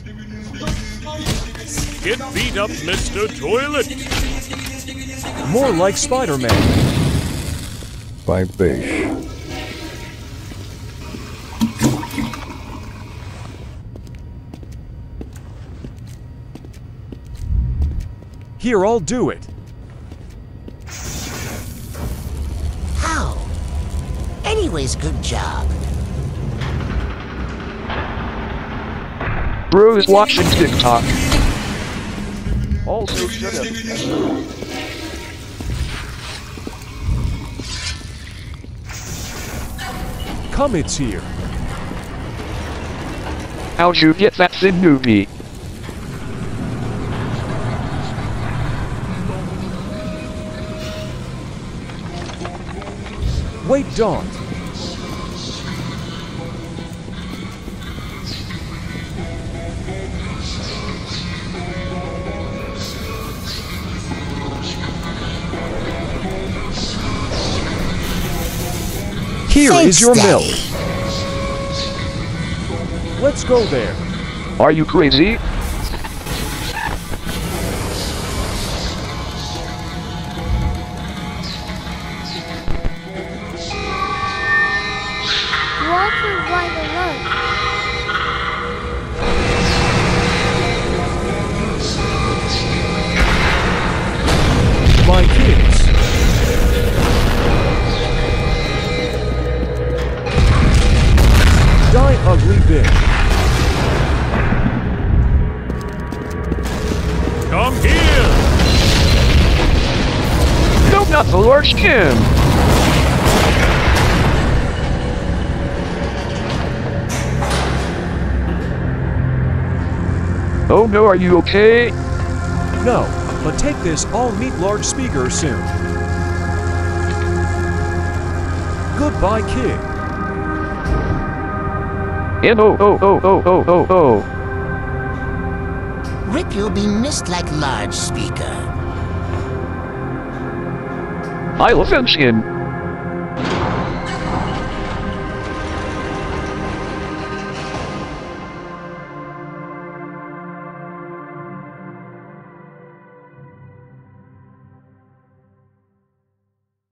Get beat up, Mr. Toilet. More like Spider-Man. By Beige. Here, I'll do it. How? Anyways, good job. Bro's watching TikTok. Also, shut up. Come, it's here. How'd you get that thin newbie? Wait, don't. Here is your milk. Let's go there. Are you crazy? Walter, why the run? My kids. Die, ugly bitch. Come here. No, not the large Kim. Oh no, are you okay? No, but take this, I'll meet large speaker soon. Goodbye, kid. And oh. Rip, you'll be missed like large speaker. I'll avenge him.